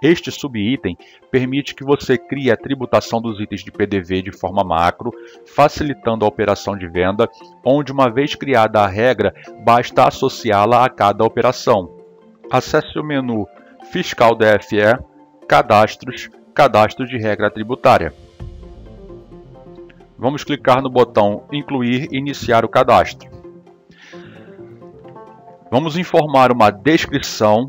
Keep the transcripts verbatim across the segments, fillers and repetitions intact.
Este subitem permite que você crie a tributação dos itens de P D V de forma macro, facilitando a operação de venda, onde uma vez criada a regra, basta associá-la a cada operação. Acesse o menu Fiscal D F E, Cadastros, Cadastro de regra tributária. Vamos clicar no botão Incluir e iniciar o cadastro. Vamos informar uma descrição.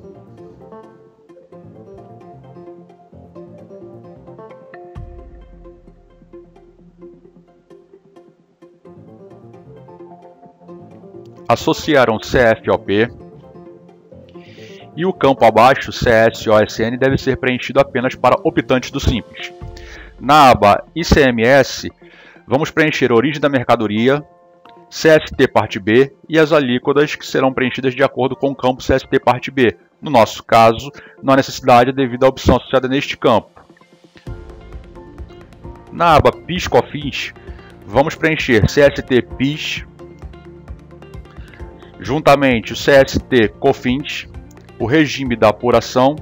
Associar um C F O P. E o campo abaixo, C S O S N, deve ser preenchido apenas para optantes do Simples. Na aba I C M S, vamos preencher a origem da mercadoria, C S T parte B e as alíquotas que serão preenchidas de acordo com o campo C S T parte B. No nosso caso, não há necessidade devido à opção associada neste campo. Na aba PIS/COFINS, vamos preencher C S T PIS, juntamente o C S T COFINS, o regime da apuração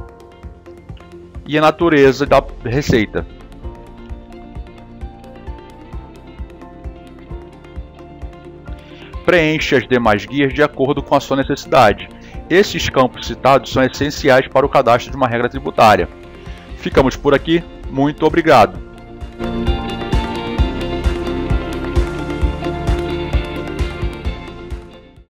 e a natureza da receita. Preencha as demais guias de acordo com a sua necessidade. Esses campos citados são essenciais para o cadastro de uma regra tributária. Ficamos por aqui. Muito obrigado!